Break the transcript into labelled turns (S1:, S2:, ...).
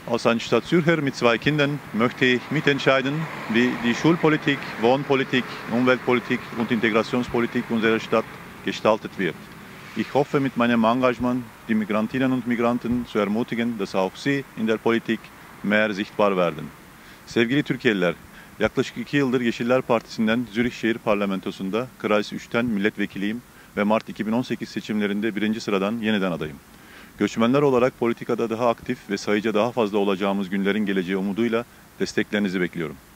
S1: Als ein Stadtsürcher mit zwei Kindern möchte ich mitentscheiden, wie die Schulpolitik, Wohnpolitik, Umweltpolitik und Integrationspolitik unserer Stadt gestaltet wird. Ich hoffe, mit meinem Engagement die Migrantinnen und Migranten zu ermutigen, dass auch sie in der politik mehr sichtbar werden. Sevgili Türkiye'liler, yaklaşık 2 yıldır Yeşiller Partisi'nden Zürih Şehir Parlamentosu'nda Kreis 3'ten milletvekiliyim ve Mart 2018 seçimlerinde 1. sıradan yeniden adayım. Göçmenler olarak politikada daha aktif ve sayıca daha fazla olacağımız günlerin geleceği umuduyla desteklerinizi bekliyorum.